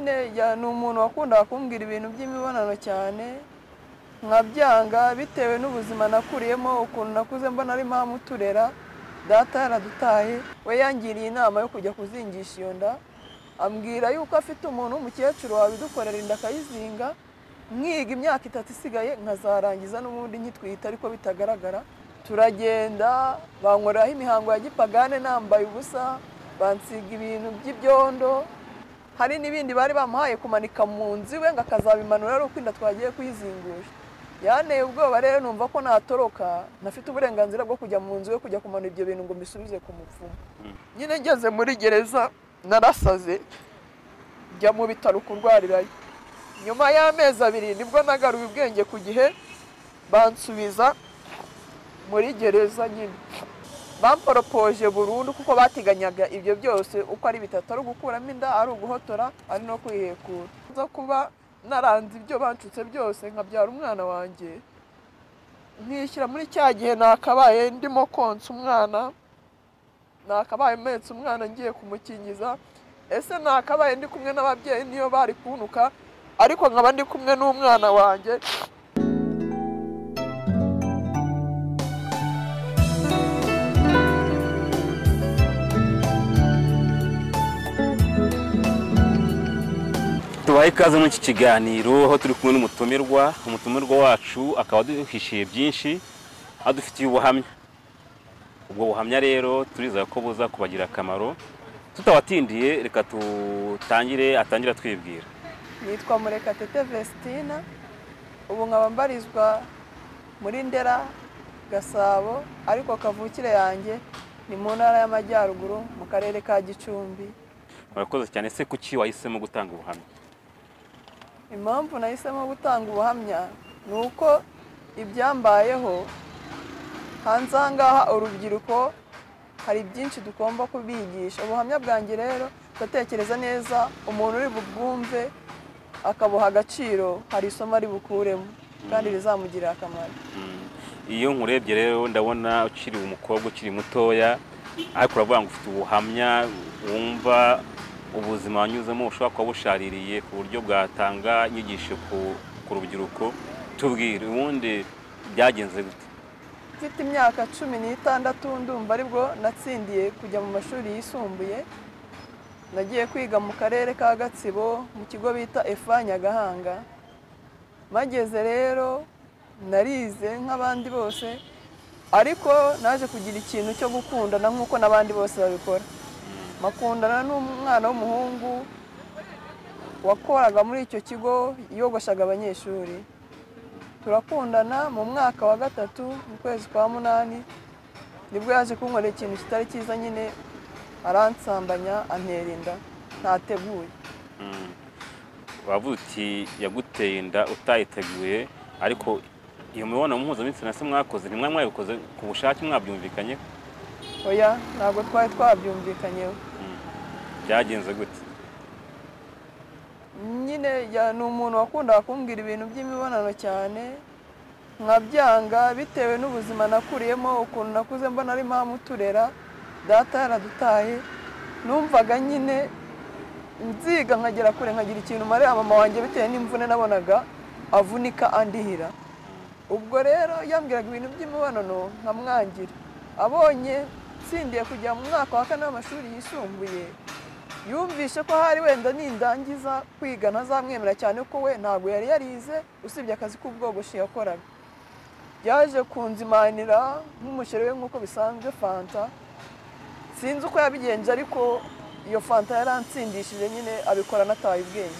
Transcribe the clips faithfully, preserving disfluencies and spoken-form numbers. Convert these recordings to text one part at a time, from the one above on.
nyine ni umuntu wakundaga kumbwira ibintu by'imibonano cyane nkabyanga bitewe n'ubuzima nakuriyemo ukuntu nakuze mbona ari mama uturera data yaradutaye we yangiriye inama yo kujya kuzingisha iyo nda ambwira yuko afite umuntu w'umukecuru wabidukorera inda akayizinga mwiga imyaka itatu isigaye nkazarangiza n'ubundi nkitwita ariko bitagaragara turagenda bankoreraho imihango ya gipagane nambaye ubusa bansiga ibintu by'ibyondo hari n'ibindi bari bamuhaye kumanika mu nzu iwe ngo akazabimanura ari uko inda twagiye kuyizingusha yanteye ubwoba rero numva ko natoroka nafite uburenganzira bwo kujya mu nzu yo kujya kumanura ibyo bintu ngo mbisubize ku mupfumu nyine ngeze muri gereza narasaze njya mu bitaro kurwarirayo nyuma y'amezi abiri nibwo nagaruye ubwenge ku gihe bansubiza muri gereza nyine bamporopoje burundu kuko batiganyaga ibyo byose uko ari bitatu ari ugukuramo inda ari uguhotora ari no kwihekura nza kuba naranze ibyo bancutse byose nkabyara umwana wanjye nkishyira muri cya gihe nakabaye ndimo konsa umwana nakabaye mpetse umwana ngiye kumukingiza ese nakabaye ndi kumwe n'ababyeyi niyo bari kunuka ariko nkaba ndi kumwe n'umwana wanjye tubaye ikaze muri iki kiganiro aho turi kumwe n'umutumirwa umutumirwa wacu akaba aduhishiye byinshi adufitiye ubuhamya ubwo buhamya rero turizera ko buza kubagira akamaro tutabatindiye reka tutangire atangira twibwira. Nitwa Murekatete Vestina ubu nkaba mbarizwa muri Ndera Gasabo ariko kavukire yanjye ni mu ntara y'Amajyaruguru mu karere ka Gicumbi. Murakoze cyane. Se kuki wahisemo gutanga ubuhamya? Impamvu nahisemo gutanga ubuhamya ni uko ibyambayeho hanze aha ngaha urubyiruko hari byinshi tugomba kubigisha. Ubuhamya bwanjye rero ndatekereza neza umuntu uri bubwumve akabuha agaciro hari isomo ari bukuremo kandi rizamugirira akamaro. Iyo nkurebye rero ndabona ukiri umukobwa ukiri mutoya ariko uravuga ngo ufite ubuhamya wumva ubuzima wanyuzemo ushobora kuba bushaririye ku buryo bwatanga inyigisho ku rubyiruko. Tubwire ubundi byagenze gute? Mfite imyaka cumi n'itandatu ndumva aribwo natsindiye kujya mu mashuri yisumbuye. Nagiye kwiga mu karere ka Gatsibo mu kigo bita Efa Nyagahanga. Mageze rero narize nk'abandi bose ariko naje kugira ikintu cyo gukundana nk'uko n'abandi bose babikora. Makundana n'umwana w'umuhungu wakoraga muri icyo kigo yogoshaga abanyeshuri. Turakundana mu mwaka wa gatatu mu kwezi kwa munani nibwo yaje kunkorera ikintu kitari cyiza nyine aransambanya antera inda ntateguye. Wavuze uti yaguteye inda utayiteguye ariko iyo mibonano mpuzabitsina se mwakoze ntimwe mwabikoze ku bushake mwabyumvikanye? Oya ntabwo twari twabyumvikanyeho. Byagenze gute? Nyine ni umuntu wakundaga kumbwira ibintu by'imibonano cyane nkabyanga bitewe n'ubuzima nakuriyemo ukuntu nakuze mbona ari mama uturera data yaradutaye numvaga nyine nziga nkagera kure nkagira ikintu marira mama wanjye bitewe n'imvune nabonaga avunika andihira. Ubwo rero yambwiraga ibintu by'imibonano nkamwangira. Abonye nsindiye kujya mu mwaka wa kane w'amashuri yisumbuye yumvishe ko hari wenda nindangiza kwiga ntazamwemera cyane ko we ntabwo yari yarize usibye akazi k'ubwogoshi yakoraga. Yaje kunzimanira nk'umusheri we nk'uko bisanzwe fanta. Sinzi uko yabigenje ariko iyo fanta yaransindishije nyine abikora nataye ubwenge.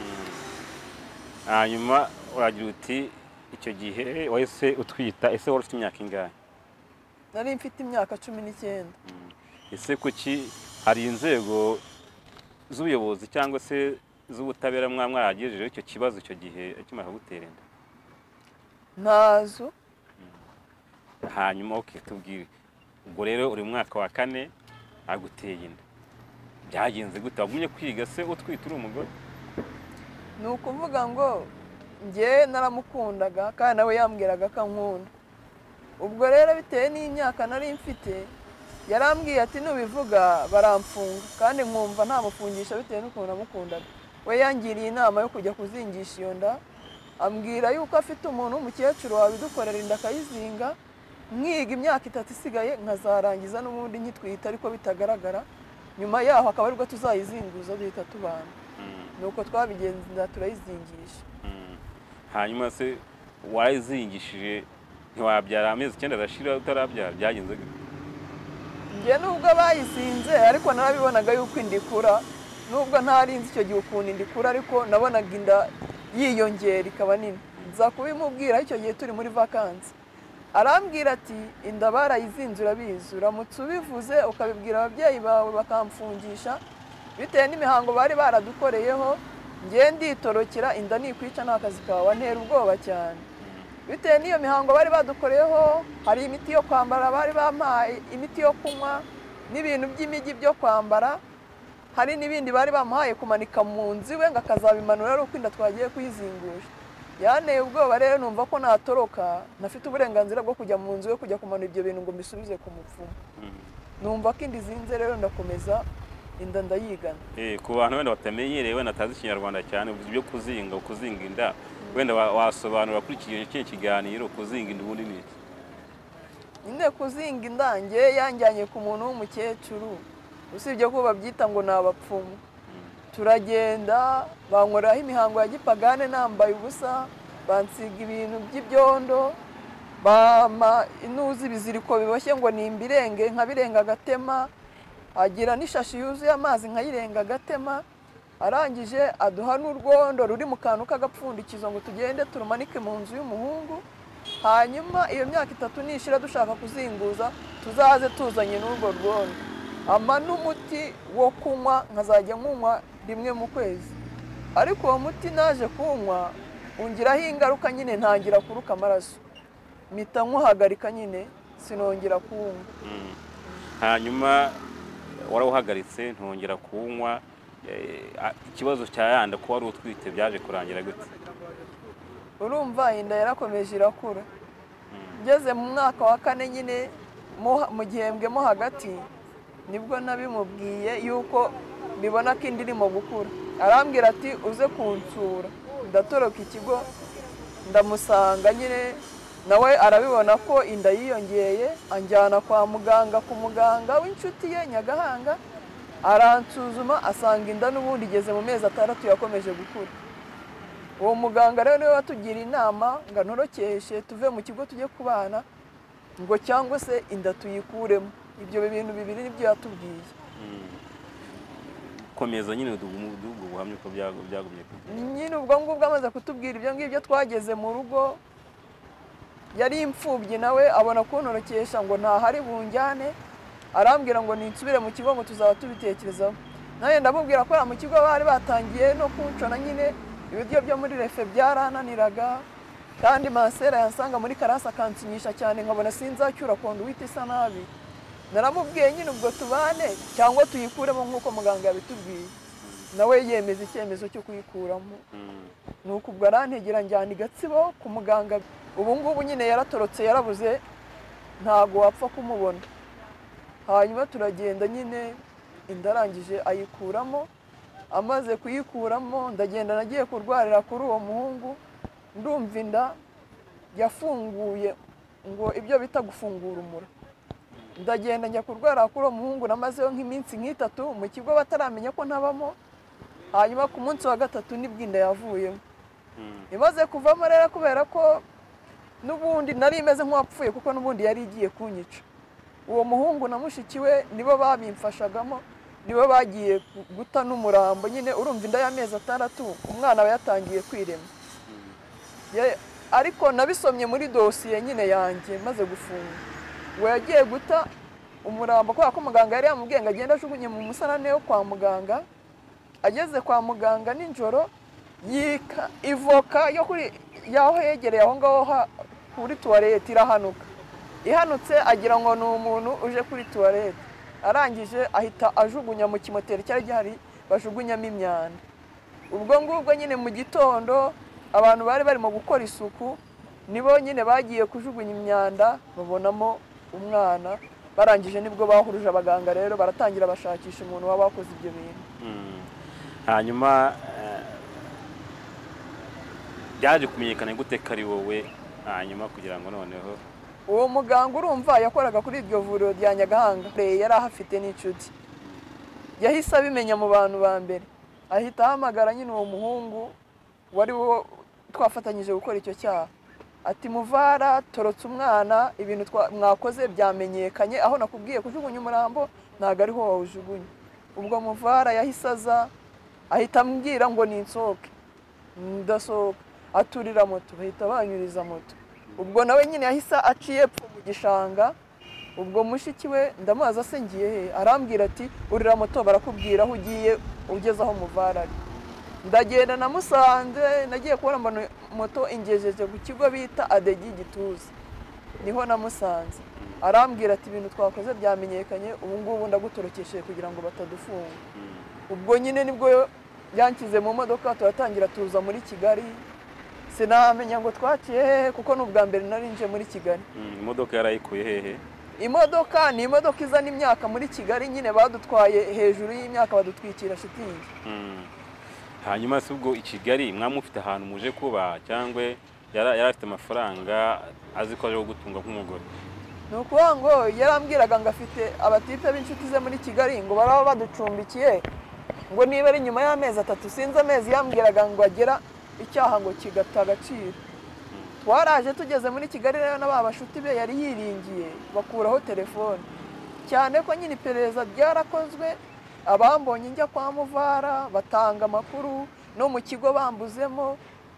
Hanyuma uragira uti icyo gihe wahise utwita. Ese wari ufite imyaka ingahe? Nari mfite imyaka cumi n'icyenda. Ese kuki hari inzego z'ubuyobozi cyangwa se z'ubutabera mwaragejejeho icyo kibazo icyo gihe akimara gutera inda? Ntazo. Hanyuma oke tubwire ubwo rero uri mu mwaka wa kane aguteye inda byagenze gute? Wagumye kwiga se utwite uri umugore? Ni ukuvuga ngo njye naramukundaga kandi nawe yambwiraga ko ankunda. Ubwo rero bitewe n'imyaka nari mfite yarambwiye ati nubivuga baramfunga kandi nkumva ntamufungisha bitewe n'ukuntu namukundaga. we yangiriye inama yo kujya kuzingisha iyo nda, ambwira yuko afite umuntu w'umukecuru wabidukorera inda akayizinga, mwiga imyaka itatu isigaye nkazarangiza n'ubundi nkitwita ariko bitagaragara, nyuma yaho akaba aribwo tuzayizinguza duhita tubana. Nuko twabigenza turayizingisha. Hanyuma se wayizingishije ntiwabyara amezi icyenda arashira utarabyara, byagenze gute? Njye nubwo bayizinze ariko narabibonaga yuko indikura, nubwo ntarinzi icyo gihe ukuntu indikura, ariko nabonaga inda yiyongera ikaba nini. Nza kubimubwira icyo gihe turi muri vacances, arambwira ati inda barayizinze urabizi, uramutse ubivuze ukabibwira ababyeyi bawe bakamfungisha bitewe n'imihango bari baradukoreyeho, ngiye nditorokera inda nikwica nta kazi kawe. Antera ubwoba cyane bitewe n'iyo mihango bari badukoreyeho. Hari imiti yo kwambara bari bampaye, imiti yo kunywa n'ibintu by'imijyi byo kwambara, hari n'ibindi bari bamuhaye kumanika mu nzu iwe ngo akazabimanura ari uko inda twagiye kuyizingusha. Yanteye ubwoba rero numva ko natoroka ntafite uburenganzira bwo kujya mu nzu yo kujya kumanura ibyo bintu ngo mbisubize ku mupfumu. Numva ko inda izinze rero ndakomeza inda ndayigana. Eh, ku bantu wenda batamenyereye wenda atazi Ikinyarwanda cyane byo kuzinga kuzinga inda, wenda wasobanura kuri iki kiganiro kuzinga inda ubundi ni iki? Nyine kuzinga inda nge yanjyanye ku muntu w'umukecuru, usibye ko babyita ngo ni abapfumu. Turagenda bankoraho imihango ya gipagane nambaye ubusa, bansiga ibintu by'ibyondo, bama inuzi biziriko biboshye ngo ni imbirenge, nkabirenga agatema, agira n'ishashi yuzuye amazi nkayirenga agatema. Arangije aduha n'urwondo ruri mu kantu k'agapfundikizo ngo tugende turumanike mu nzu y'umuhungu, hanyuma iyo myaka itatu nishira dushaka kuzinguza tuzaze tuzanye n'urwo rwondo. Ama n'umuti wo kunywa nkazajya nkunywa rimwe mu kwezi, ariko uwo muti naje kunywa ungiraho ingaruka nyine, ntangira kuruka amaraso, mpita nkuhagarika nyine sinongera kunywa. Hanyuma warawuhagaritse ntongera kunywa. Ikibazo cya yanda ko wari utwite byaje kurangira gute? Urumva inda yarakomeje irakura. Ngeze mu mwaka wa kane nyine mu gihembwe mo hagati nibwo nabimubwiye yuko bibona ko indi irimo gukura. Arambwira ati uze kunsura. Ndatoroka ikigo ndamusanga nyine, nawe arabibona ko inda yiyongeye, anjyana kwa muganga, ku muganga w'inshuti ye Nyagahanga, aransuzuma asanga inda n'ubundi igeze mu mezi atandatu yakomeje gukura. Uwo muganga rero niwe watugira inama ngo ntorokeshe tuve mu kigo tujye kubana, ngo cyangwa se inda tuyikuremo. Ibyo bintu bibiri nibyo yatubwiye. Komeza nyine udugu buhamye ko byagumye. Nyine ubwo ngubwo amaze kutubwira ibyo ngibyo twageze mu rugo, yari imfubyi nawe abona kuntorokesha ngo ntahari bunjyane, arambwira ngo ninsubire mu kigo ngo tuzaba tubitekerezaho. Naye ndamubwira ko mu kigo bari batangiye no kuncona nyine, ibiryo byo muri refe byarananiraga, kandi masera yansanga muri karasa kansinyisha cyane nkabona sinzacyura conduite isa nabi. Naramubwiye nyine ubwo tubane cyangwa tuyikuremo nk'uko muganga yabitubwiye, nawe yemeza icyemezo cyo kuyikuramo. Nuko ubwo arantegera njyana i Gatsibo ku muganga. Ubu ngubu nyine yaratorotse yarabuze, ntago wapfa kumubona. Hanyuma turagenda nyine inda arangije ayikuramo. Amaze kuyikuramo ndagenda nagiye kurwarira kuri uwo muhungu, ndumva inda yafunguye ngo ibyo bita gufungura umura. Ndagenda njya kurwarira kuri uwo muhungu, namazeho nk'iminsi nk'itatu mu kigo bataramenya ko ntabamo. Hanyuma ku munsi wa gatatu nibwo inda yavuyemo. Imaze kuvamo rero kubera ko n'ubundi nari imeze nk'uwapfuye kuko n'ubundi yari igiye kunyica. Uwo muhungu na mushiki we nibo babimfashagamo, nibo bagiye guta n'umurambo nyine. Urumva inda y'amezi atandatu umwana aba yatangiye kwirema. Ariko nabisomye muri dosiye nyine yanjye maze gufunga, we yagiye guta umurambo kubera ko muganga yari yamubwiye ngo agende ajugunye mu musarane wo kwa muganga. Ageze kwa muganga nijoro yika ivoka yo kuri yaho yegereye aho ngaho kuri toilette irahanuka. Ihanutse agira ngo ni umuntu uje kuri toilette, arangije ahita ajugunya mu kimoteri cyari gihari bajugunyamo imyanda. Ubwo ngubwo nyine mu gitondo abantu bari barimo gukora isuku nibo nyine bagiye kujugunya imyanda babonamo umwana. Barangije nibwo bahuruje abaganga rero baratangira bashakisha umuntu waba wakoze ibyo bintu. Hanyuma byaje kumenyekana gute ko ari wowe hanyuma kugira ngo noneho uwo muganga urumva yakoraga kuri iryo vuriro rya Nyagahanga yari ahafite n'inshuti yahise abimenya mu bantu ba mbere ahita ahamagara nyine uwo muhungu wari wo twafatanyije gukora icyo cyaha ati Muvara torotse umwana ibintu mwakoze byamenyekanye aho nakubwiye kujugunya umurambo ntago ariho wawujugunye ubwo Muvara yahise aza ahita ambwira ngo ninsohoke ndasohoka aturira moto bahita banyuriza moto ubwo nawe nyine yahise aciye pfu mu gishanga ubwo mushiki we ndamubaza se ngiye he arambwira ati urira moto barakubwira aho ugiye ugeze aho Muvara ari ndagenda namusanze nagiye kubona moto ingejeje ku kigo bita Adegi Gituza niho namusanze arambwira ati ibintu twakoze byamenyekanye ubu ngubu ndagutorokesheje kugira ngo batadufunga ubwo nyine nibwo yankize mu modoka turatangira tuza muri Kigali sinamenya ngo twaciye hehe kuko n'ubwa mbere nari nje muri Kigali imodoka yarayikuye hehe imodoka ni imodoka izana imyaka muri Kigali nyine badutwaye hejuru y'imyaka badutwikira shitingi hanyuma se ubwo i Kigali mwamufite ahantu muje kuba cyangwa yari afite amafaranga azi ko aje gutunga nk'umugore ni ukuvuga ngo yarambwiraga ngo afite abatipe b'inshuti ze muri Kigali ngo baraba baducumbikiye ngo niba ari nyuma y'amezi atatu sinzi amezi yambwiraga ngo agera icyaha ngo kigata agaciro twaraje tugeze muri Kigali rero n'aba bashuti be yari yiringiye bakuraho telefone cyane ko nyine iperereza ryarakozwe abambonye njya kwa Muvara batanga amakuru no mu kigo bambuzemo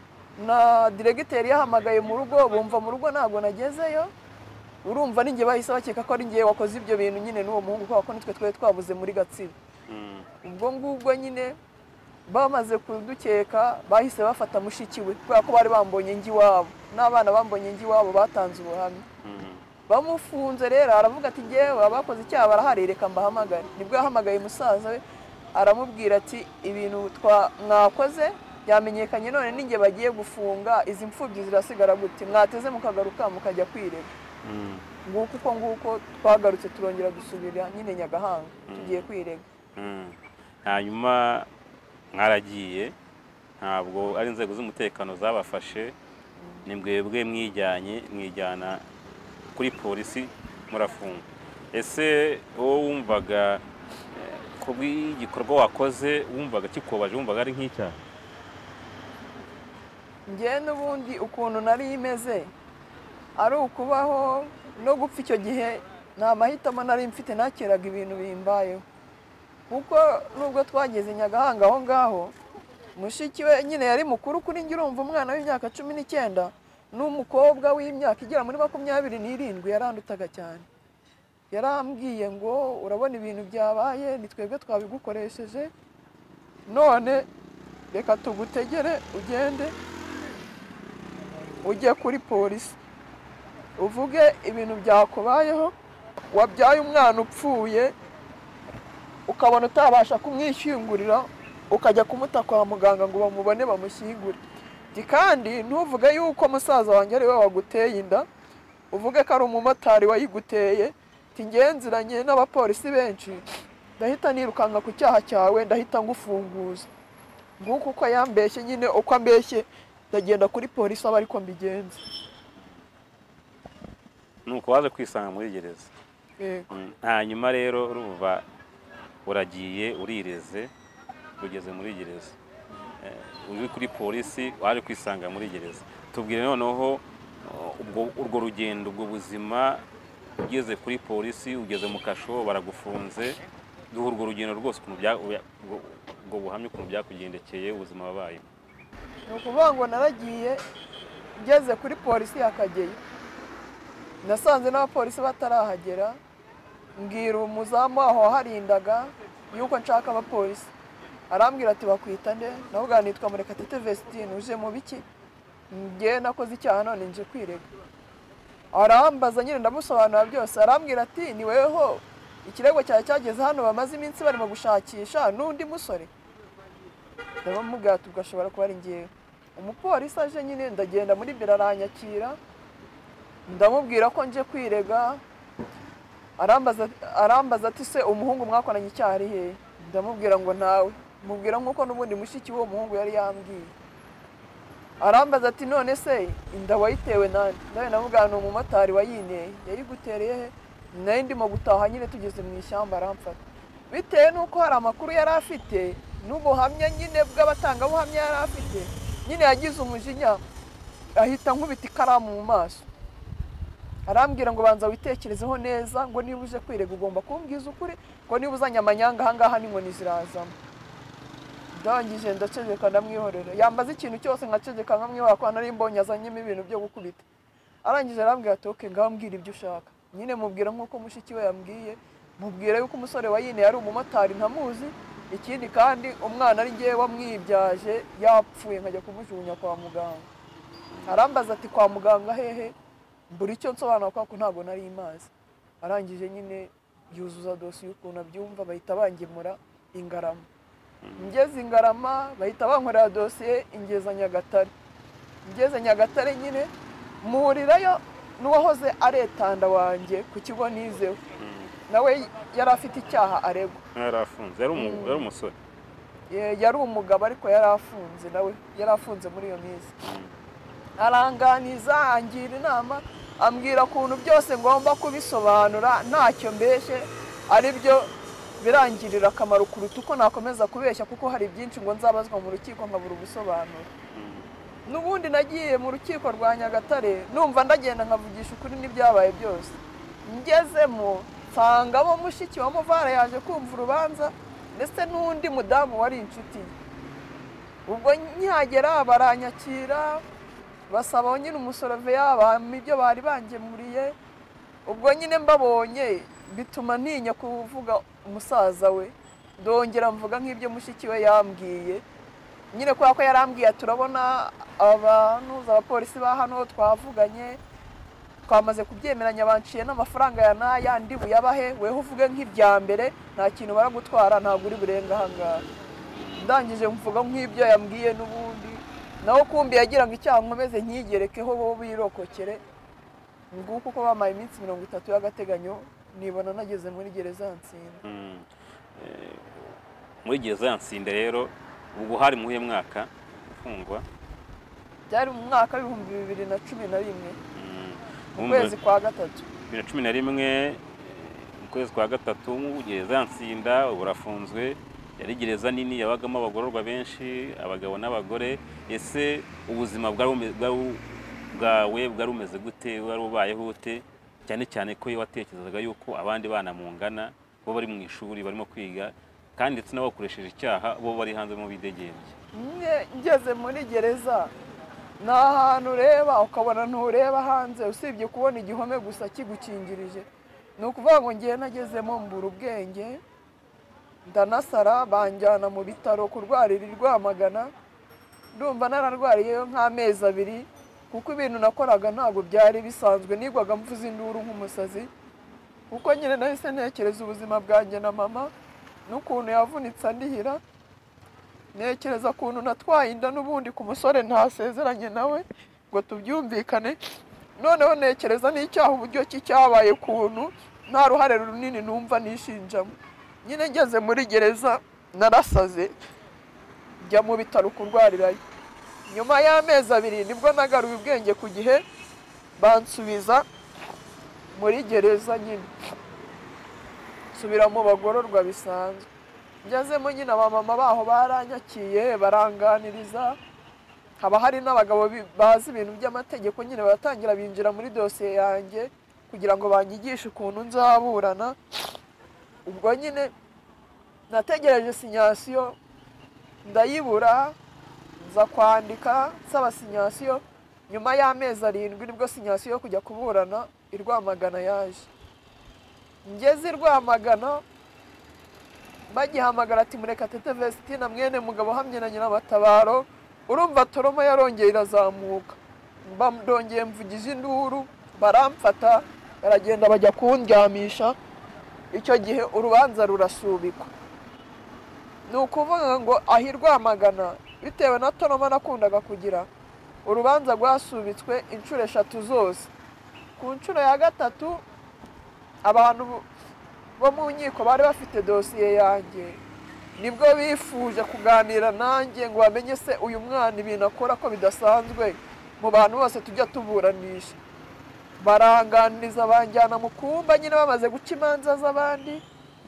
na diregiteri yahamagaye mu rugo bumva mu rugo ntabwo nagezeyo urumva ninjye bahise bakeka ko ari ngiye wakoze ibyo bintu nyine n'uwo muhungu kuko nitwe twari twabuze muri Gatsibo ubwo ngubwo nyine bamaze kudukeka bahise bafata mushiki we kubera ko bari bambonye ngi wabo n'abana bambonye ngi wabo batanze ubuhamya bamufunze rero aravuga ati ngewe abakoze icyaha barahari reka mbahamagare nibwo yahamagaye musaza we aramubwira ati ibintu mwakoze byamenyekanye none ninjye bagiye gufunga izi mfubyi zirasigara gute mwateze mukagaruka mukajya kwirega nguko uko nguko twagarutse turongera dusubira nyine Nyagahanga tugiye kwirega hanyuma mwaragiye ntabwo ari inzego z'umutekano zabafashe ni mwebwe mwijyanye mwijyana kuri polisi murafunga ese wowe wumvaga ko bw'igikorwa wakoze wumvaga kikobaje wumvaga ari nk'icyaha njye n'ubundi ukuntu nari imeze ari ukubaho no gupfa icyo gihe nta mahitamo nari mfite nakeraga ibintu bimbayeho kuko nubwo twageze Nyagahanga aho ngaho mushiki we nyine yari mukuru kuri njye urumva umwana w'imyaka cumi n'icyenda n'umukobwa w'imyaka igera muri makumyabiri n'irindwi yarandutaga cyane yarambwiye ngo urabona ibintu byabaye ni twebwe twabigukoresheje none reka tugutegere ugende ujye kuri polisi uvuge ibintu byakubayeho wabyaye umwana upfuye ukabona utabasha kumwishyingurira ukajya kumuta kwa muganga ngo bamubone bamushyingure kandi ntuvuge yuko musaza wanjye ari we waguteye inda uvuge ko ari umumotari wayiguteye tingenziranye n'abapolisi benshi ndahita nirukanka ku cyaha cyawe ndahita ngufunguza nguko uko yambeshye nyine uko ambeshye ndagenda kuri polisi aba ariko mbigenza nuko waje kwisanga muri gereza hanyuma rero uruva uragiye urireze ugeze muri gereza uri kuri polisi waje kwisanga muri gereza tubwire noneho ubwo urwo rugendo ubwo buzima ugeze kuri polisi ugeze mu kasho baragufunze duha urwo rugendo rwose ubwo buhamya ukuntu byakugendekeye ubuzima wabaye ni ukuvuga ngo naragiye ngeze kuri polisi y'Akagera nasanze n'abapolisi batarahagera mbwira umuzamu aho harindaga yuko nshaka abapolisi arambwira ati bakwita nde navuga nitwa Murekatete Vestine uje mu biki ngiye nakoze icyaha none nje kwirega arambaza nyine ndamusobanura byose arambwira ati ni weho ikirego cyawe cyageze hano bamaze iminsi barimo gushakisha n'undi musore ndabamubwira ati ugashobora kuba ari ngewe umupolisi aje nyine ndagenda muri biro aranyakira ndamubwira ko nje kwirega arambaza arambaza ati se umuhungu mwakoranye icyaha ari hehe ndamubwira ngo nawe mubwira nk'uko n'ubundi mushiki w'uwo muhungu yari yambwiye arambaza ati none se inda wayitewe nani? Nawe navuga ni umumotari wayineye. Yayigutereye he? Nari ndimo gutaha nyine tugeze mu ishyamba aramfata. Bitewe nuko hari amakuru yari afite n'ubuhamya nyine bw'abatangabuhamya yari afite, nyine yagize umujinya ahita nkubita ikaramu mu maso. Arambwira ngo banza witekerezeho neza, ngo niba uje kwirega ugomba kumbwiza ukuri, ngo niba uzanye amanyanga ahangaha n'inkoni zirazamo. Ndangije ndaceceka ndamwihorera. Yambaza ikintu cyose nkaceceka nkamwihora ko nari mbonye azanyemo ibintu byo gukubita. Arangije arambwira ati okay ngambwira ibyo ushaka. Nyine mubwira nk'uko mushiki we yambwiye, mubwira yuko umusore wayine yari umumotari ntamuzi, ikindi kandi umwana ari ngiye wamwibyaje yapfuye nkajya kumujugunya kwa muganga. Arambaza ati kwa muganga hehe? Mbura icyo nsobanura ko ntabwo nari imazi. Arangije nyine yuzuza dosiye ukuntu abyumva, bahita bangemura Ingarama. Ngeze Ingarama bahita bankorera dosiye ingeza Nyagatare. Ngeze Nyagatare nyine muhurirayo n'uwahoze aretanda wanjye ku kigo nizeho. Nawe yari afite icyaha aregwa. Yari afunze, yari umusore. Yari umugabo ariko yari afunze, nawe yari afunze muri iyo minsi. Aranganiza angira inama, ambwira ukuntu byose ngomba kubisobanura ntacyo mbeshe, ari byo birangirira akamaro kuruta uko nakomeza kubeshya, kuko hari byinshi ngo nzabazwa mu rukiko nkabura ubusobanuro. N'ubundi nagiye mu rukiko rwa Nyagatare numva ndagenda nkavugisha ukuri n'ibyabaye byose. Ngezemo nsanga bo mushiki wa Muvara yaje kumva urubanza ndetse n'undi mudamu wari inshuti. Ubwo nyagera baranyakira, basaba nyine umusorove yabampa ibyo bari bangemuriye. Ubwo nyine mbabonye bituma ntinya kuvuga umusaza we, ndongera mvuga nk'ibyo mushiki we yambwiye. Nyine kwa ko yarambwiye turabona abantu z'abapolisi ba hano twavuganye, twamaze kubyemeranya banciye n'amafaranga ya naya ndi buyabahe, weho uvuge nk'ibya mbere nta kintu baragutwara ntabwo uri burenga ahangaha. Ndangije mvuga nk'ibyo yambwiye n'ubundi, naho kumbi yagira ngo icyaha nkomeze nkigerekeho bo birokokere. Nguko uko bamaye iminsi mirongo itatu y'agateganyo nibona nageze muri gereza Nsinde. Muri gereza Nsinde rero ubwo hari muhe mwaka ufungwa? Byari mu mwaka w'ibihumbi bibiri na cumi na rimwe mu kwezi kwa gatatu. bibiri na cumi na rimwe mu kwezi kwa gatatu mu gereza Nsinda urafunzwe. Yari gereza nini yabagamo abagororwa benshi, abagabo n'abagore. Ese ubuzima bwawe bwari umeze gute? Wari ubayeho ute? Cyane cyane ko watekerezaga yuko abandi bana mungana bo bari mu ishuri barimo kwiga, kandi ndetse n'abakoresheje icyaha bo bari hanze mu bidegembye. Ngeze muri gereza ni ahantu ureba ukabona ntureba hanze usibye kubona igihome gusa kigukingirije. Ni ukuvuga ngo ngiye nagezemo mbura ubwenge, ndanasara, banjyana mu bitaro kurwarira i Rwamagana. Ndumva nararwariyeyo nk'amezi abiri, kuko ibintu nakoraga ntabwo byari bisanzwe, nigwaga mvuza induru nk'umusazi, kuko nyine nahise ntekereza ubuzima bwanjye na mama n'ukuntu yavunitse andihira. Nekereza ukuntu natwaye inda n'ubundi ku musore ntasezeranye nawe ngo tubyumvikane. Noneho nekereza n'icyaha uburyo ki cyabaye, kuntu nta ruhare runini numva nishinjamo. Nyine ngeze muri gereza narasaze, njya mu bitaro kurwarirayo. Nyuma y'amezi abiri nibwo nagaruye ubwenge ku gihe, bansubiza muri gereza nyine subira mu bagororwa bisanzwe. Ngezemo nyine abamama baho baranyakiye baranganiriza, haba hari n'abagabo bazi ibintu by'amategeko nyine baratangira binjira muri dosiye yanjye kugira ngo banyigishe ukuntu nzaburana. Ubwo nyine nategereje sinyasiyo ndayibura, nza kwandika nsaba sinyasiyo. Nyuma y'amezi arindwi nibwo sinyasiyo yo kujya kuburana i Rwamagana yaje. Ngeze i Rwamagana bagihamagara ati Murekatete Vestina mwene mugabo hamye na Nyirabatabaro. Urumva toroma yarongeye irazamuka, ndongeye mvugije induru, baramfata baragenda bajya kundyamisha. Icyo gihe urubanza rurasubikwa. Ni ukuvuga ngo aho i Rwamagana bitewe na toroma nakundaga kugira, urubanza rwasubitswe inshuro eshatu zose. Ku nshuro ya gatatu abantu bo mu nkiko bari bafite dosiye yanjye, nibwo bifuje kuganira nanjye ngo bamenye se uyu mwana ibintu akora ko bidasanzwe mu bantu bose tujya tuburanisha. Baranganiriza banjyana mu kumba nyine bamaze guca imanza z'abandi,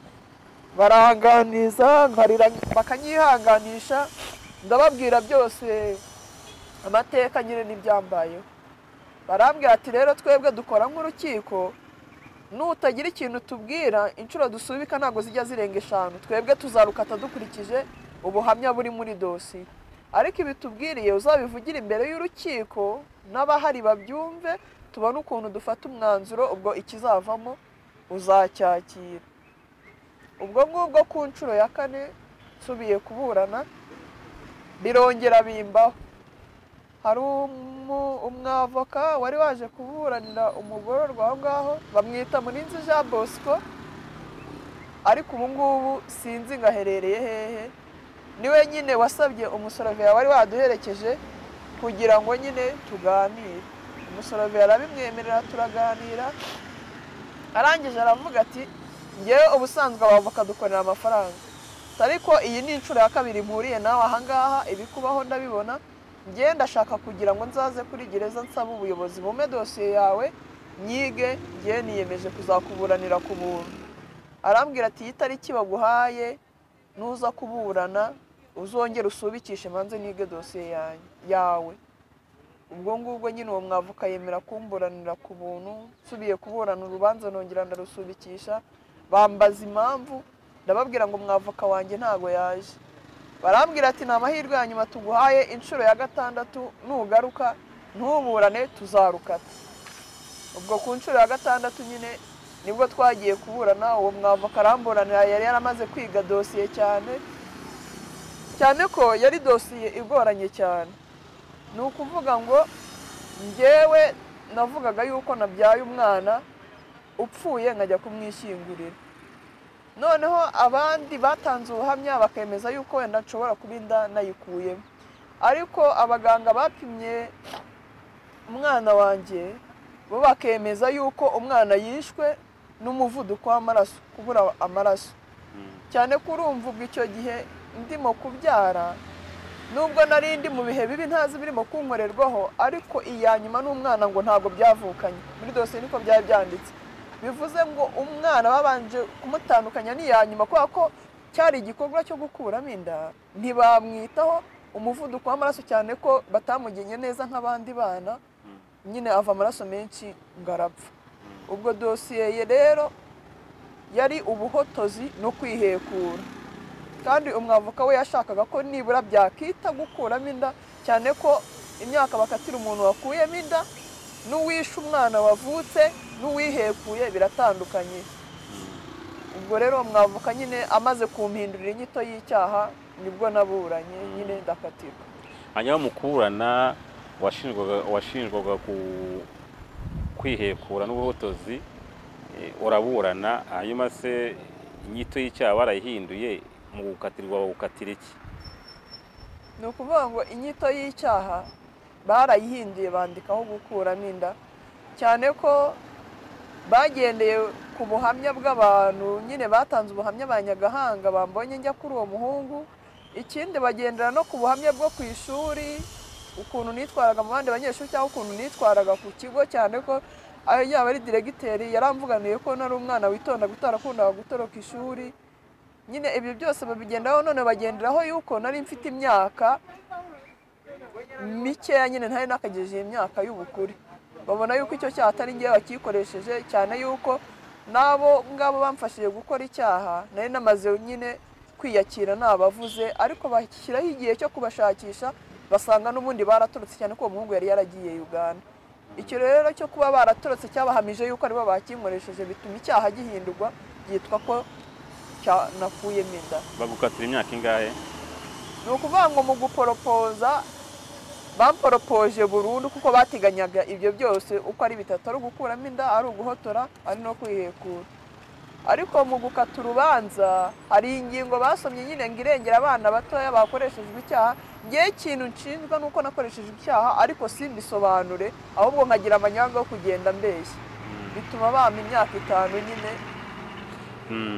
baranganiza nkarira bakanyihanganisha, ndababwira byose amateka nyine n'ibyambayeho. Barambwira ati rero twebwe dukora nk'urukiko, nutagira ikintu tubwira inshuro dusubika ntabwo zijya zirenga eshanu, twebwe tuzarukata dukurikije ubuhamya buri muri dosiye, ariko ibi tubwiriye uzabivugira imbere y'urukiko n'abahari babyumve, tubone ukuntu dufata umwanzuro, ubwo ikizavamo uzacyakira. Ubwo ngubwo ku nshuro ya kane nsubiye kuburana birongera bimbaho. Hari umwavoka wari waje kuburanira umugororwa aho ngaho bamwita Murinzi Jean Bosco, ariko ubu ngubu sinzi ngaherereye hehe. Niwe nyine wasabye umusorovera wari waduherekeje kugira ngo nyine tuganire. Umusorovera arabimwemerera turaganira, arangije aravuga ati ngewe ubusanzwe abavoka dukorera amafaranga, ariko iyi ni inshuro ya kabiri mpuriye nawe aha ngaha, ibikubaho ndabibona, ngewe ndashaka kugira ngo nzaze kuri gereza nsaba ubuyobozi bume dosiye yawe nyige, ngewe niyemeje kuzakuburanira ku buntu. Arambwira ati iyi tariki baguhaye nuza kuburana uzongera usubikishe manze nige dosiye yawe. Ubwo ngubwo nyine uwo mwavoka yemera kumburanira ku buntu, nsubiye kuburana urubanza nongera ndarusubikisha, bambaza impamvu, ndababwira ngo mwavoka wanjye ntago yaje. Barambwira ati ni amahirwe ya nyuma tuguhaye, inshuro ya gatandatu nugaruka ntuburane tuzarukata. Ubwo ku nshuro ya gatandatu nyine nibwo twagiye kuburana, uwo mwavoka aramburanira yari yaramaze kwiga dosiye cyane cyane ko yari dosiye igoranye cyane. Ni ukuvuga ngo ngewe navugaga yuko nabyaye umwana upfuye nkajya kumwishyingurira, noneho abandi batanze ubuhamya bakemeza yuko wenda nshobora kuba inda nayikuyemo, ariko abaganga bapimye umwana wanjye bo bakemeza yuko umwana yishwe n'umuvuduko w'amaraso, kubura amaraso cyane ko urumva ubwo icyo gihe ndimo kubyara, nubwo nari ndi mu bihe bibi ntazi birimo kunkorerwaho, ariko iya nyuma n'umwana ngo ntabwo byavukanye, muri dosiye niko byari byanditse. Bivuze ngo umwana babanje kumutandukanya n'iya nyuma kubera ko cyari igikorwa cyo gukuramo inda, ntibamwitaho umuvuduko w'amaraso cyane ko batamugenye neza nk'abandi bana, nyine ava amaraso menshi ngarapfa. Ubwo dosiye ye rero yari ubuhotozi no kwihekura, kandi umwavoka we yashakaga ko nibura byakita gukuramo inda, cyane ko imyaka bakatira umuntu wakuyemo inda n'uwishe umwana wavutse n'uwihekuye biratandukanye. Ubwo rero umwavoka nyine amaze kumpindurira inyito y'icyaha nibwo naburanye nyine ndakatirwa. Hanyuma mu kuburana washinjwaga washinjwaga ku kwihekura n'ubuhotozi, uraburana, hanyuma se inyito y'icyaha barayihinduye mu gukatirwa gukatira iki? Ni ukuvuga ngo inyito y'icyaha barayihinduye bandikaho gukuramo inda, cyane ko bagendeye ku buhamya bw'abantu nyine batanze ubuhamya ba Nyagahanga bambonye njya kuri uwo muhungu. Ikindi bagendera no ku buhamya bwo ku ishuri, ukuntu nitwaraga mu bandi banyeshuri cyangwa ukuntu nitwaraga ku kigo, cyane ko ayo yaba ari diregiteri yaramvuganiye ko nari umwana witonda gutarakundaga gutoroka ishuri. Nyine ibyo byose babigendaho, none bagenderaho yuko nari mfite imyaka mikeya, nyine ntari nakagejeje imyaka y'ubukure. Babona yuko icyo cyaha atari ngewe wakikoresheje, cyane yuko nabo ngabo bamfashije gukora icyaha nari namaze nyine kwiyakira nabavuze, ariko bashyiraho igihe cyo kubashakisha basanga n'ubundi baratorotse, cyane ko uwo muhungu yari yaragiye Uganda. Icyo rero cyo kuba baratorotse cyabahamije yuko aribo bakinkoresheje bituma icyaha gihindurwa, yitwa ko nakuyemo inda. Bagukatira imyaka ingahe? Ni ukuvuga ngo mu guporopoza bamporopoje burundu, kuko batiganyaga ibyo byose uko ari bitatu, ari ugukuramo inda, ari uguhotora, ari no kwihekura. Ariko mu gukata urubanza hari ingingo basomye nyine ngo irengera abana batoya bakoreshejwe icyaha. Ngewe ikintu nshinjwa nuko nakoresheje icyaha, ariko simbisobanure, ahubwo nkagira amanyanga yo kugenda mbeshya, bituma bampa imyaka itanu nyine.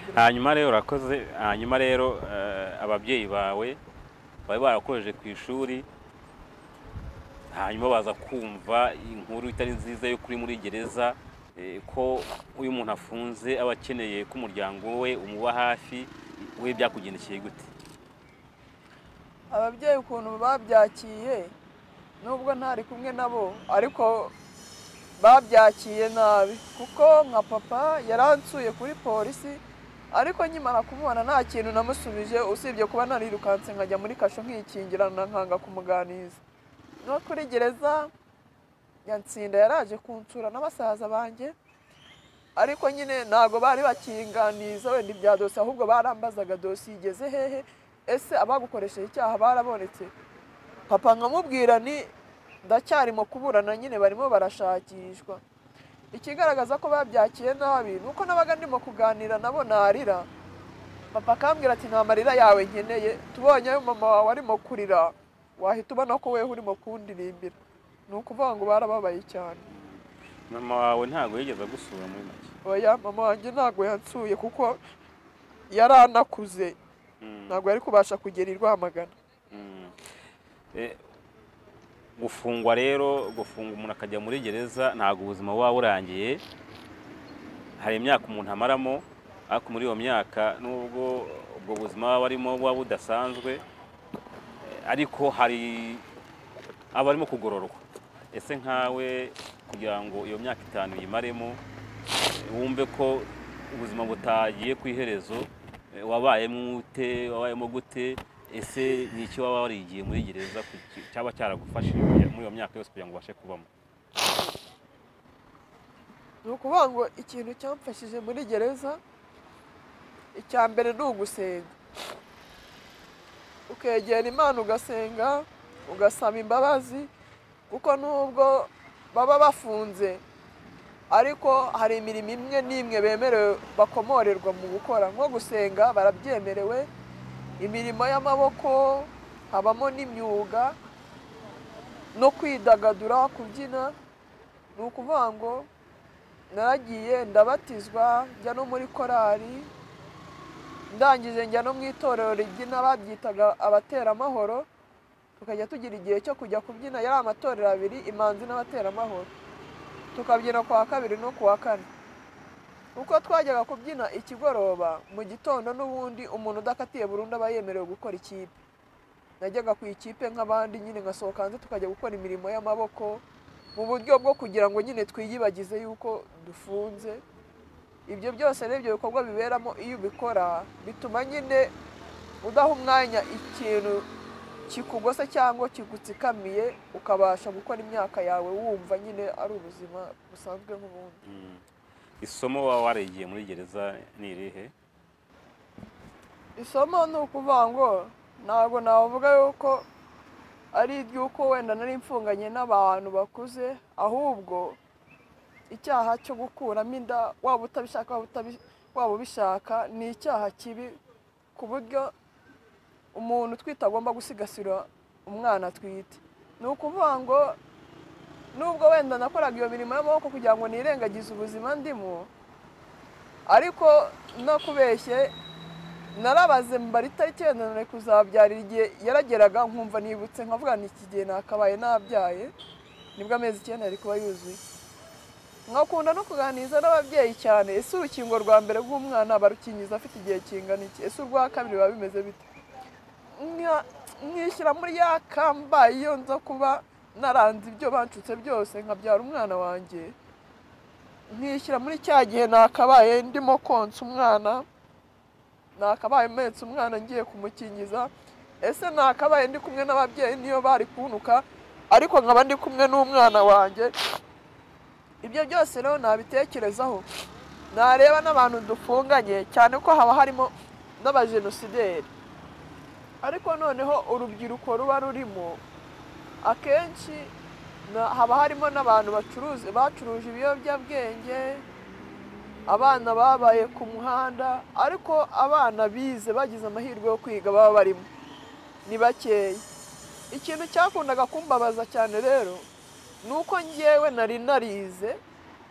hanyuma rero urakoze. Hanyuma rero eh, ababyeyi bawe bari barakojeje ku ishuri, hanyuma baza kumva inkuru itari nziza yo kuri muri gereza, eh, ko uyu muntu afunze aba akeneye ko umuryango we umuba hafi. We byakugendekeye gute? ababyeyi ukuntu babyakiye nubwo ntari kumwe nabo ariko babyakiye nabi, kuko nka papa yaransuye kuri polisi, ariko nkimara kumubona nta kintu namusubije usibye kuba narirukanse nkajya muri kasho nkikingirana nkanga kumuganiza. No kuri gereza Nyantsinda yaraje kunsura n'abasaza banjye, ariko nyine ntago bari bakinganiza wenda ibya dosiye, ahubwo barambazaga dosiye igeze hehe, ese abagukoresheje icyaha barabonetse. Papa nkamubwira ni ndacyarimo kuburana, nyine barimo barashakishwa. Ikigaragaza ko babyakiye nabi nuko nabaga ndimo kuganira nabo narira, papa akambwira ati nta marira yawe nkeneye, tubonye ayo mama wawe arimo kurira wahita ubona ko wewe urimo kundirimbira. Ni ukuvuga ngo barababaye cyane. Mama wawe ntago yigeze gusura muri make? Oya, mama wanjye ntago yansuye kuko yaranakuze, ntago yari kubasha kugera i Rwamagana. Gufungwa rero, gufunga umuntu akajya muri gereza ntago ubuzima buba burangiye. Hari imyaka umuntu amaramo, ariko muri iyo myaka nubwo ubwo buzima baba barimo buba budasanzwe, ariko hari abarimo kugororwa. Ese nkawe kugira ngo iyo myaka itanu yimaremo wumve ko ubuzima butagiye ku iherezo, wabayemo ute, wabayemo gute? Ese ni iki waba warigiye muri gereza cyaba cyaragufashije muri iyo myaka yose kugira ngo ubashe kubamo? Ni ukuvuga ngo ikintu cyamfashije muri gereza, icya mbere ni ugusenga, ukegera Imana ugasenga, ugasaba imbabazi, kuko nubwo baba bafunze ariko hari imirimo imwe n'imwe bemerewe bakomorerwa mu gukora, nko gusenga barabyemerewe, imirimo y'amaboko, habamo n'imyuga no kwidagadura, kubyina. Ni ukuvuga ngo naragiye ndabatizwa, njya no muri korali, ndangije njya no mu itorero ribyina babyitaga abateramahoro, tukajya tugira igihe cyo kujya kubyina. Yari amatorero abiri, Imanzi n'abateramahoro, tukabyina ku wa kabiri no ku wa kane. Uko twajyaga kubyina ikigoroba, mu gitondo n'ubundi umuntu udakatiye burundu aba yemerewe gukora ikipe. Najyaga ku ikipe nk'abandi, nyine ngasohoka hanze tukajya gukora imirimo y'amaboko, mu buryo bwo kugira ngo nyine twiyibagize yuko dufunze. Ibyo byose n'ibyo bikorwa biberamo, iyo ubikora bituma nyine udaha umwanya ikintu kikugose cyangwa kigutsikamiye, ukabasha gukora imyaka yawe wumva nyine ari ubuzima busanzwe nk'ubundi. Isomo waba warigiye muri gereza ni irihe? Isomo ni ukuvuga ngo ntabwo navuga yuko ari iry'uko wenda nari mfunganye n'abantu bakuze, ahubwo icyaha cyo gukuramo inda, waba utabishaka waba ubishaka, ni icyaha kibi ku buryo umuntu utwite agomba gusigasira umwana atwite. Ni ukuvuga ngo nubwo wenda nakoraga iyo mirimo y'amaboko kugira ngo nirengagize ubuzima ndimo, ariko no kubeshye narabaze mbara itariki wenda nari kuzabyarira, igihe yarageraga nkumva nibutse nkavuga ni iki gihe nakabaye nabyaye, nibwo amezi icyenda ari kuba yuzuye. Nkakunda no kuganiriza n'ababyeyi cyane, ese urukingo rwa mbere rw'umwana barukingiza afite igihe kingana iki, ese urwa kabiri biba bimeze bite? Nkishyira muri ya kamba iyo nza kuba naranze ibyo bancutse byose nkabyara umwana wanjye, nkishyira muri cya gihe nakabaye ndimo konsa umwana, nakabaye mpetse umwana ngiye kumukingiza, ese nakabaye ndi kumwe n'ababyeyi niyo bari kunuka, ariko nkaba ndi kumwe n'umwana wanjye. Ibyo byose rero nabitekerezaho, nareba n'abantu dufunganye, cyane ko haba harimo n'abajenosideri, ariko noneho urubyiruko ruba rurimo akenshi haba harimo n'abantu bacuruza bacuruje ibiyobyabwenge, abana babaye ku muhanda, ariko abana bize bagize amahirwe yo kwiga baba barimo ni bakeya. Ikintu cyakundaga kumbabaza cyane rero nuko ngewe nari narize,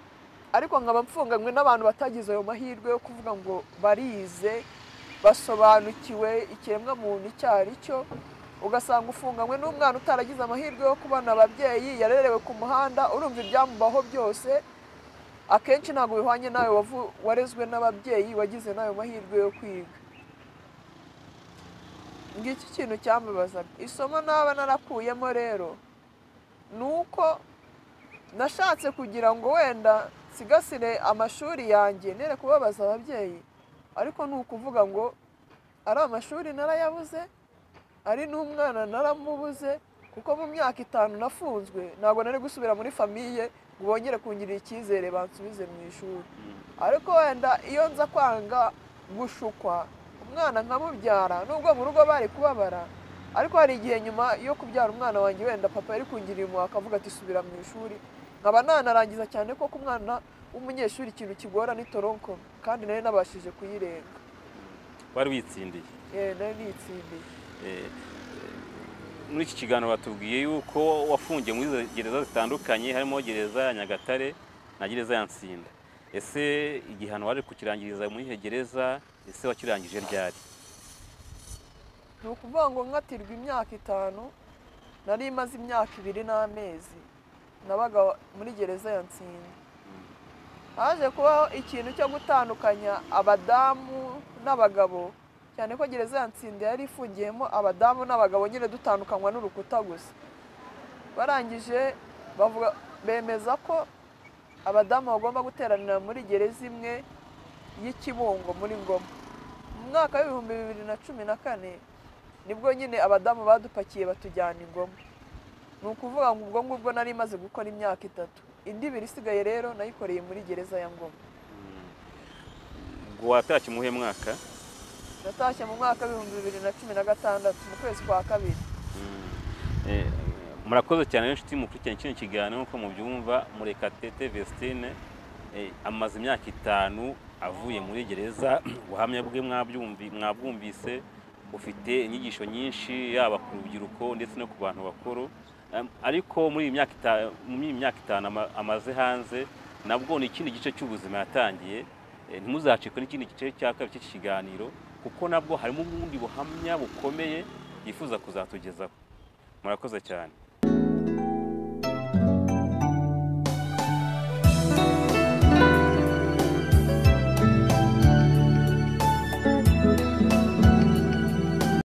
ariko nkaba mfunganywe n'abantu batagize ayo mahirwe yo kuvuga ngo barize basobanukiwe ikiremwamuntu icyo ari cyo, ugasanga ufunganywe n'umwana utaragize amahirwe yo kubona ababyeyi, yarerewe ku muhanda, urumva ibyamubaho byose akenshi ntabwo bihwanye nawe warezwe n'ababyeyi wagize n'ayo mahirwe yo kwiga. Ngiki kintu cyambabazaga. Isomo naba narakuyemo rero ni uko nashatse kugira ngo wenda sigasire amashuri yanjye nere kubabaza ababyeyi, ariko ni ukuvuga ngo ari amashuri narayabuze, ari n'umwana naramubuze, kuko mu myaka itanu nafunzwe ntabwo nari gusubira muri famiye ngo bongere kungirira icyizere bansubize mu ishuri. Ariko wenda iyo nza kwanga gushukwa umwana nkamubyara, nubwo mu rugo bari kubabara, ariko hari igihe nyuma yo kubyara umwana wanjye wenda papa yari kungirira impuhwe akavuga ati subira mu ishuri, nkaba nanarangiza, cyane ko ku mwana w'umunyeshuri ikintu kigora ni toronko, kandi nari nabashije kuyirenga. Wari witsindiye? Eh, nari nitsindiye. Muri iki kiganiro batubwiye yuko wafungiye muri gereza zitandukanye, harimo gereza ya Nyagatare na gereza ya Nsinda. Ese igihano waje kukirangiriza muri iyo gereza, ese wakirangije ryari? Ni ukuvuga ngo nkatirwa imyaka itanu, nari imaze imyaka ibiri n'amezi nabaga muri gereza ya Nsinda. Haje kubaho ikintu cyo gutandukanya abadamu n'abagabo, cyane ko gereza ya Nsinda yari ifungiyemo abadamu n'abagabo nyine dutandukanywa n'urukuta gusa. Barangije bavuga bemeza ko abadamu bagomba guteranira muri gereza imwe y'Ikibungo muri Ngoma. Mu mwaka w'ibihumbi bibiri na cumi na kane nibwo nyine abadamu badupakiye batujyana i Ngoma. Ni ukuvuga ngo ubwo ngubwo nari maze gukora imyaka itatu, indi ibiri isigaye rero nayikoreye muri gereza ya Ngoma. Ubwo watashye muhe mwaka? Natashye mu mwaka w'ibihumbi bibiri na cumi na gatandatu mu kwezi kwa kabiri. Murakoze cyane n'inshuti mukurikiranye kino kiganiro, nk'uko mubyumva Murekatete Vestine amaze imyaka itanu avuye muri gereza. Ubuhamya bwe mwabwumvise, ufite inyigisho nyinshi yaba ku rubyiruko ndetse no ku bantu bakuru, ariko muri iyi myaka itanu amaze hanze nabwo ni ikindi gice cy'ubuzima yatangiye. Ntimuzacikwe n'ikindi gice cya kabiri cy'iki kiganiro, kuko nabwo harimo ubundi buhamya bukomeye yifuza kuzatugezaho. Murakoze cyane.